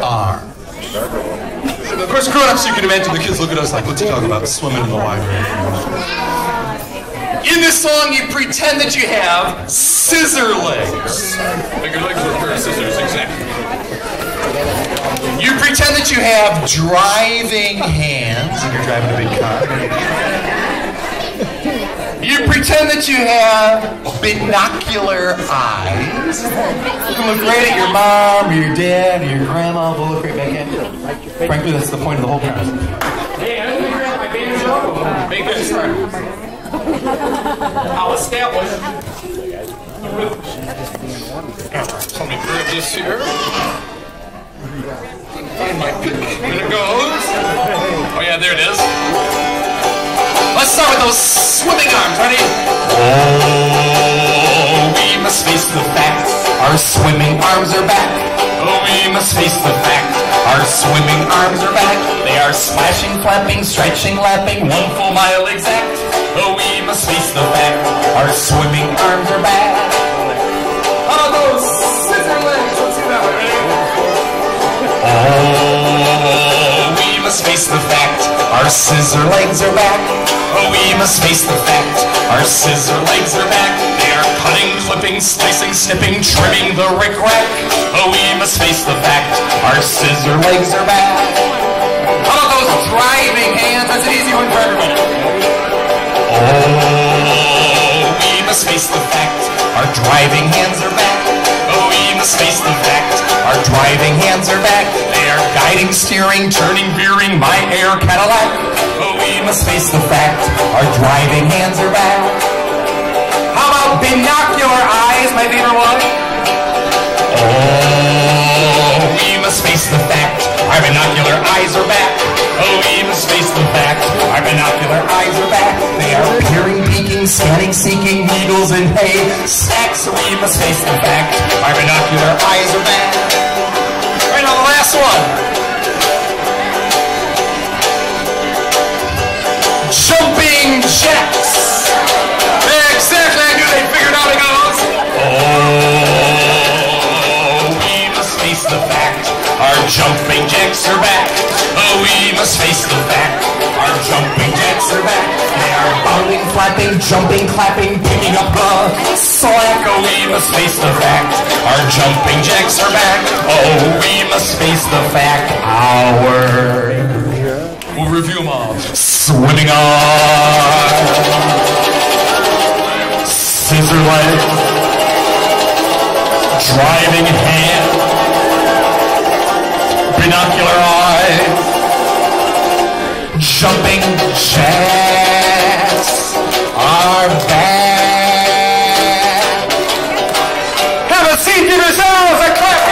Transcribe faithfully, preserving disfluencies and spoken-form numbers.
arms. Of course, grown-ups, you can imagine the kids look at us like, what's he talking about? Swimming in the library. In this song, you pretend that you have scissor legs. Like your legs are a pair of scissors, exactly. You pretend that you have driving hands, if you're driving a big car. You pretend that you have binocular eyes. You can look right at your mom, or your dad, or your grandma, they'll look right back at you. Frankly, that's the point of the whole conversation. Hey, I don't figure out my baby show. Make that start. I'll establish. Let me grab this here. Find my pick. There it goes. Oh yeah, there it is. Let's start with those swimming arms. Ready? Oh, we must face the fact our swimming arms are back. Oh, we must face the fact our swimming arms are back. They are splashing, flapping, stretching, lapping, one full mile exact. Oh, we must face the fact our swimming arms are back. Oh, those scissor legs. Let's see that one. Ready? Oh, we must face the fact our scissor legs are back. Oh, we must face the fact our scissor legs are back. They are cutting, clipping, slicing, snipping, trimming the rick-rack. Oh, we must face the fact our scissor legs are back. How about those driving hands? That's an easy one for everybody. Oh, we must face the fact our driving hands are back. Oh, we must face the fact our driving hands are back. They are guiding, steering, turning, veering my air Cadillac. Oh, we must face the fact our driving hands are back. How about binocular eyes, my favorite one? Oh, we must face the fact our binocular eyes are back. Oh, we must face the fact our binocular eyes are back. They are peering, peeking, scanning, seeking needles and hay stacks. So we must face the fact our binocular eyes are back. Right on the last one. Jumping jacks. Exactly, I knew they figured out how it goes. Oh, we must face the fact our jumping jacks are back. Oh, we must face the fact our jumping jacks are back. They are bounding, flapping, jumping, clapping, picking up the slack. Oh, we must face the fact our jumping jacks are back. Oh, we must face the fact our... We'll review them all. Swimming arms, scissor legs, driving hand, binocular eyes, jumping jacks are back. Have a seat, give yourselves a clap.